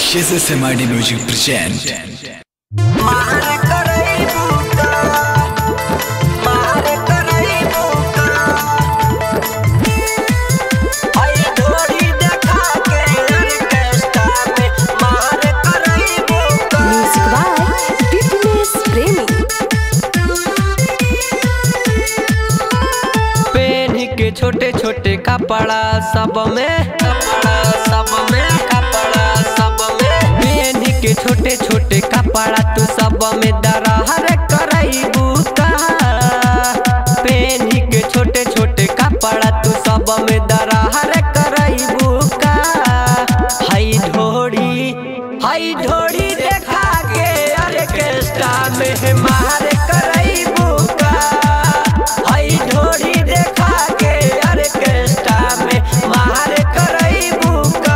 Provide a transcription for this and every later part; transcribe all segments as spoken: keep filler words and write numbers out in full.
S S M R D Music present छोटे छोटे कपड़ा सब में कपड़ा सब में कपड़ा सब में पहन के छोटे छोटे कपड़ा तू सब में दरहर करईबू का पहन के छोटे छोटे कपड़ा तू सब में दरहर करईबू का हई ढोड़ी हई ढोड़ी देखा के ऑर्केस्ट्रा में मार करईबू का हई ढोड़ी देखा के ऑर्केस्ट्रा में मार करईबू का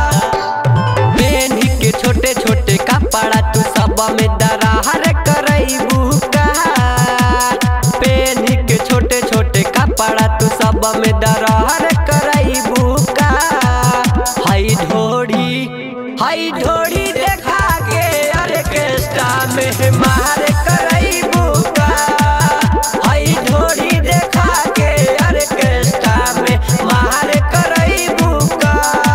पहन के छोटे छोटे कपड़ा तू सब में दरहर करईबू का पहन के छोटे छोटे कपड़ा तू सब में दरहर करईबू का हई ढोड़ी हई ढोड़ी देखा के ऑर्केस्ट्रा में मार करईबू का हई ढोड़ी देखा के ऑर्केस्ट्रा में मार करईबू का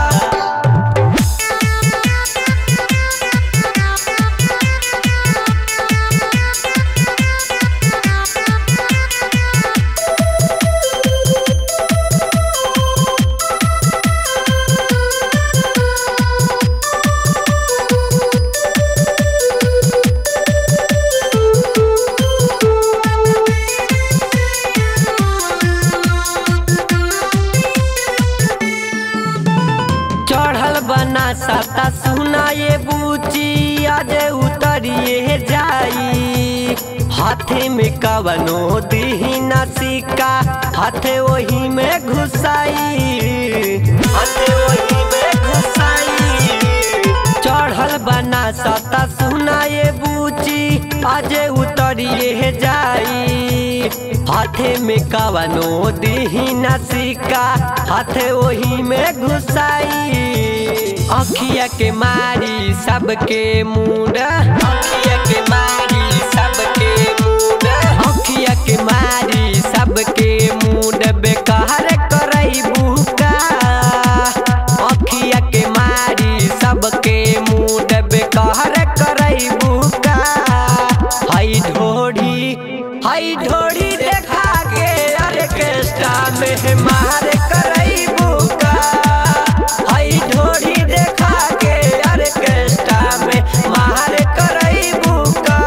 चढ़ल बना सता सुना ये बूची आज उतरिए जाई हाथे में कवनो दीही न सिक्का हाथे वही में घुसाई हाथे वही में घुसाई चढ़ल बना सता सुना ये बूची आज उतरिए जाई हाथे में कवनो दीही न सिक्का हाथे वही में घुसाई अखिया के मारी सबके मूड अखिया के मारी सबके मूड अखिया के मारी सबके मूड बेकार करईबू का अखिया के मारी सबके मूड बेकार करईबू का हई ढोड़ी हई ढोड़ी देखा के ऑर्केस्ट्रा में मार करईबू का हई ढोड़ी देखा के ऑर्केस्ट्रा में मार करईबू का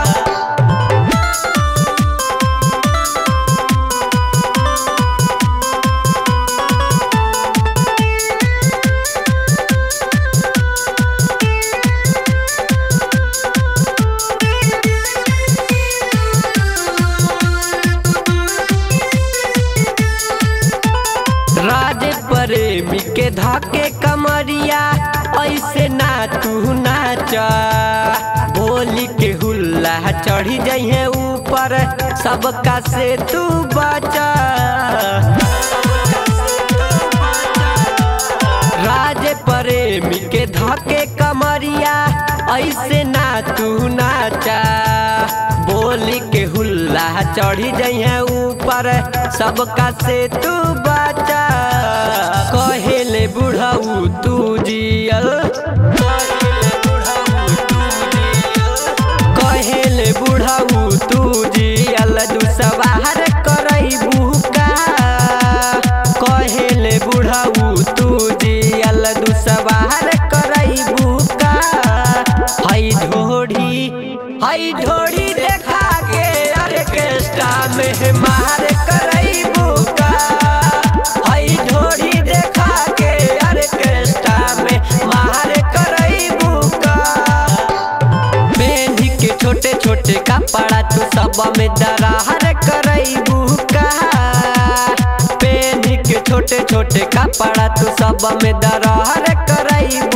राज प्रेमी के धाके कमरिया ऐसे ना तू नाचा बोली के हुल्ला चढ़ी जाइए ऊपर सबका से तू बचा राज प्रेमी के धाके कमरिया ऐसे ना तू नाचा बोली के हुल्ला चढ़ी जाइए ऊपर सबका से तू बचा कहेले बुढ़ाऊ तू जियल कहेले बुढ़ाऊ तू जियल दुसवार करईबू का कहेले बुढ़ाऊ तू जियल दुसवार करईबू का हई ढोड़ी हई ढोड़ी देखा के ऑर्केस्ट्रा में मार करईबू का हई ढोड़ी देखा के ऑर्केस्ट्रा में मार करईबू का पहन के छोटे छोटे कपड़ा तू सब में दरहर करईबू का पहन के छोटे छोटे कपड़ा तू सब में दरहर करईबू